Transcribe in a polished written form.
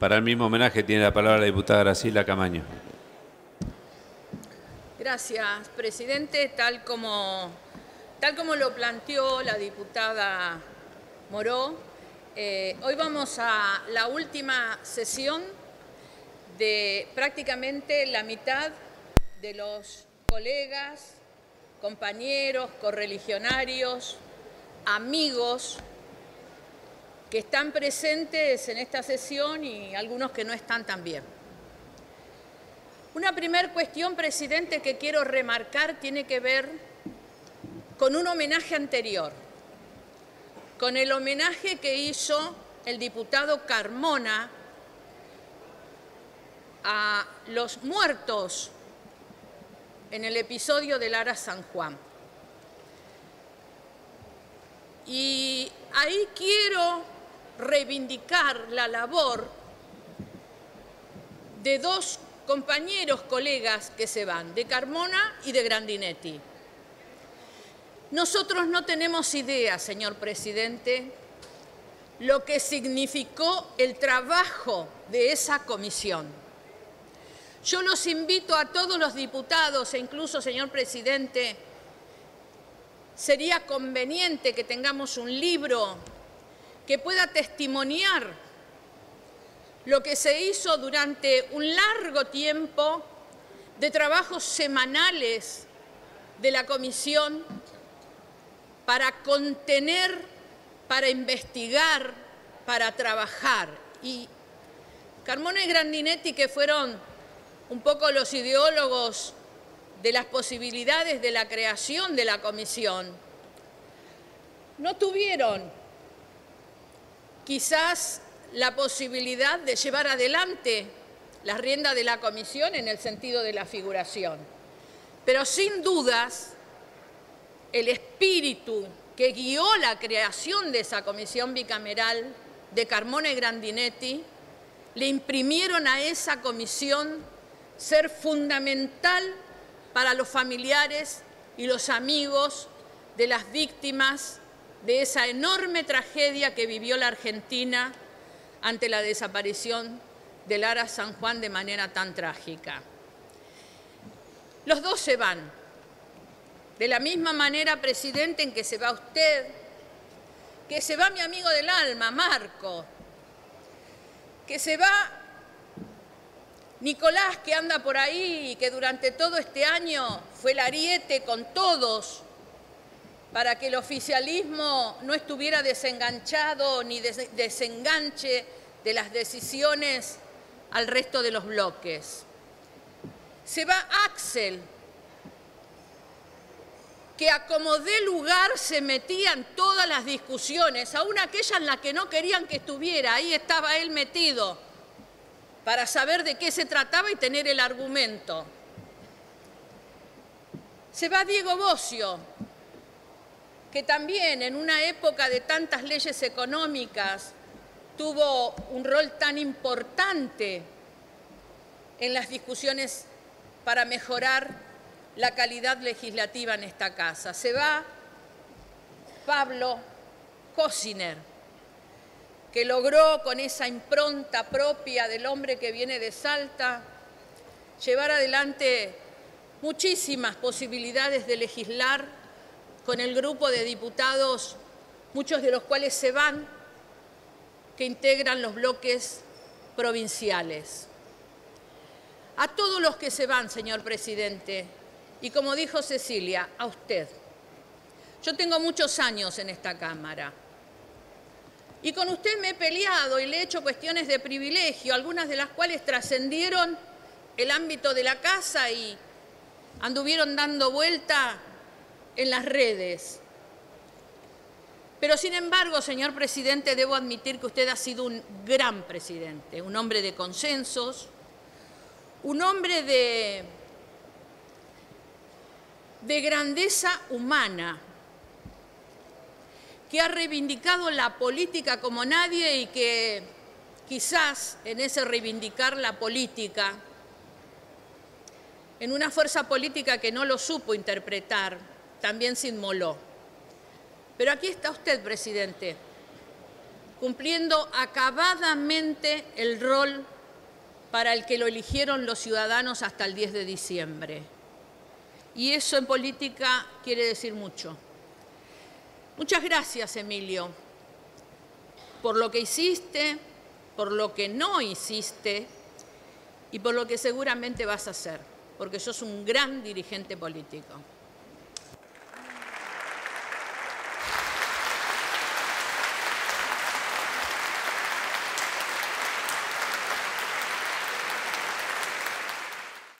Para el mismo homenaje tiene la palabra la diputada Graciela Camaño. Gracias, presidente. Tal como lo planteó la diputada Moró, hoy vamos a la última sesión de prácticamente la mitad de los colegas, compañeros, correligionarios, amigos que están presentes en esta sesión y algunos que no están también. Una primera cuestión, presidente, que quiero remarcar tiene que ver con un homenaje anterior, con el homenaje que hizo el diputado Carmona a los muertos en el episodio del Ara San Juan. Y ahí quiero reivindicar la labor de dos compañeros, colegas que se van, de Carmona y de Grandinetti. Nosotros no tenemos idea, señor presidente, lo que significó el trabajo de esa comisión. Yo los invito a todos los diputados e incluso, señor presidente, sería conveniente que tengamos un libro que pueda testimoniar lo que se hizo durante un largo tiempo de trabajos semanales de la comisión para contener, para investigar, para trabajar. Y Carmona y Grandinetti, que fueron un poco los ideólogos de las posibilidades de la creación de la comisión, no tuvieron quizás la posibilidad de llevar adelante las riendas de la comisión en el sentido de la figuración. Pero sin dudas, el espíritu que guió la creación de esa comisión bicameral de Carmona y Grandinetti le imprimieron a esa comisión ser fundamental para los familiares y los amigos de las víctimas de esa enorme tragedia que vivió la Argentina ante la desaparición del Ara San Juan de manera tan trágica. Los dos se van. De la misma manera, presidente, en que se va usted, que se va mi amigo del alma, Marco, que se va Nicolás, que anda por ahí y que durante todo este año fue el ariete con todos para que el oficialismo no estuviera desenganchado ni desenganche de las decisiones al resto de los bloques. Se va Axel, que a como dé lugar se metía en todas las discusiones, aún aquellas en las que no querían que estuviera, ahí estaba él metido, para saber de qué se trataba y tener el argumento. Se va Diego Bocio, que también en una época de tantas leyes económicas tuvo un rol tan importante en las discusiones para mejorar la calidad legislativa en esta casa. Se va Pablo Cosiner, que logró con esa impronta propia del hombre que viene de Salta llevar adelante muchísimas posibilidades de legislar con el grupo de diputados, muchos de los cuales se van, que integran los bloques provinciales. A todos los que se van, señor presidente, y como dijo Cecilia, a usted. Yo tengo muchos años en esta Cámara y con usted me he peleado y le he hecho cuestiones de privilegio, algunas de las cuales trascendieron el ámbito de la casa y anduvieron dando vuelta en las redes. Pero sin embargo, señor presidente, debo admitir que usted ha sido un gran presidente, un hombre de consensos, un hombre de grandeza humana, que ha reivindicado la política como nadie y que quizás en ese reivindicar la política, en una fuerza política que no lo supo interpretar, también se inmoló. Pero aquí está usted, presidente, cumpliendo acabadamente el rol para el que lo eligieron los ciudadanos hasta el 10 de diciembre. Y eso en política quiere decir mucho. Muchas gracias, Emilio, por lo que hiciste, por lo que no hiciste y por lo que seguramente vas a hacer, porque sos un gran dirigente político.